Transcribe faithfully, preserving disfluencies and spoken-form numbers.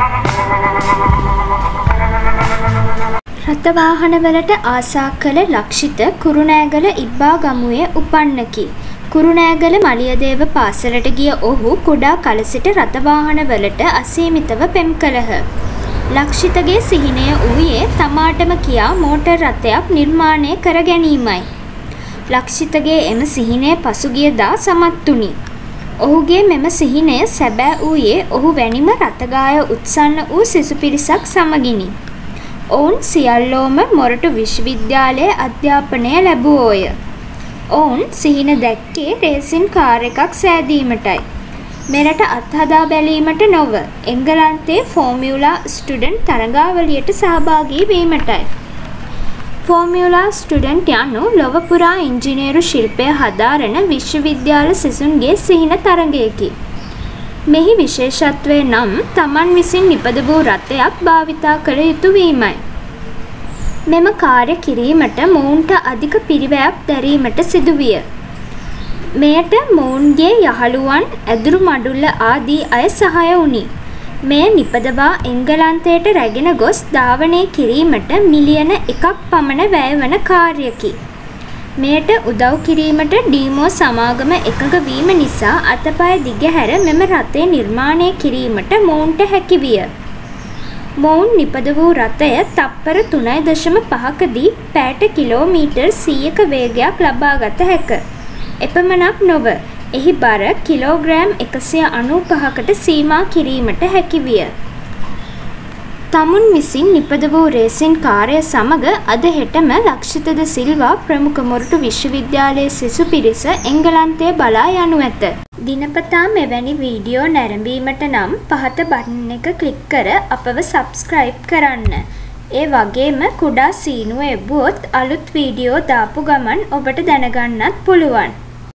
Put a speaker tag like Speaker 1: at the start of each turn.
Speaker 1: රථවාහනවලට ආසා කළ ලක්ෂිත කුරුණෑගල ඉබ්බා ගමුවේ උපන්නකි. කුරුණෑගල මලියදේව පාසලට ගිය ඔහු කුඩා කල සිට රථවාහනවලට අසීමිතව පෙම් කළහ. ලක්ෂිතගේ සිහිනය වූයේ තමාටම කියා මෝටර් රථයක් නිර්මාණය කර ගැනීමයි. ලක්ෂිතගේ එම සිහිනය පසුගියදා සමත් වුණි. ඔහුගේ මෙම සිහිනය සැබෑ වූයේ ඔහු වැනිම රථගාය උත්සන්න වූ සිසු පිරිසක් සමගිනි. ඔවුන් සියල්ලෝම මොරටු විශ්වවිද්‍යාලයේ අධ්‍යාපනය ලැබුවෝය. ඔවුන් සිහින දැක්කේ රේසින් කාර් එකක් සෑදීමටයි. මෙරට අත්හදා බැලීමට නොව එංගලන්තයේ ෆෝමියුලා ස්ටුඩන්ට් තරඟාවලියට සහභාගී වීමටයි. ෆෝමියුලා ස්ටුඩන්ට් යනු ලොව පුරා ඉංජිනේරු ශිල්පය හදාරන විශ්වවිද්‍යාල සිසුන්ගේ සිහින තරඟයකි. මෙහි විශේෂත්වය නම් තමන් විසින් නිපද වූ රථයක් භාවිතා කළ යුතු වීමයි. මෙම කාර්ය කිරීමට මොවුන්ට අධික පිරිවැයක් දැරීමට සිදුවිය. මෙයට මොවුන්ගේ යහළුවන් ඇදුරු මඩුල්ල ආදී අය සහාය වුණි. මෙය නිපදවා එංගලන්තයට රැගෙන ගොස් ධාවනය කිරීමට මිලියන එකක් පමණ වැය වන කාර්යකි. මෙයට උදව් කිරීමට ඩීමෝ සමාගම එකඟ වීම නිසා අතපය දිගහැර මෙම රථය නිර්මාණය කිරීමට මොවුන්ට හැකි විය. මොවුන් නිපද වූ රථය තප්පර තුනයි දශම පහකදී පැයට කිලෝමීටර් සීයක වේගයක් ලබාගත හැක. එපමණක් නොව එහි බර කිලෝග්‍රෑම් එකසිය අනූපහකට සීමා කිරීමට හැකි විය. තමුන් විසින් නිපද වූ රේසින් කාර්ය සමග අද හෙටම ලක්ෂිත ද සිල්වා ප්‍රමුඛ මොරටු විශ්වවිද්‍යාලයේ සිසු පිරිස එංගලන්තය බලා යනු ඇත. දිනපතා මෙවැනි වීඩියෝ නැරඹීමට නම් පහත බටන් එක ක්ලික් කර අපව සබ්ස්ක්‍රයිබ් කරන්න. ඒ වගේම කුඩා සීනුව එබ්බුවොත් අලුත් වීඩියෝ දාපු ගමන් ඔබට දැනගන්නත් පුළුවන්.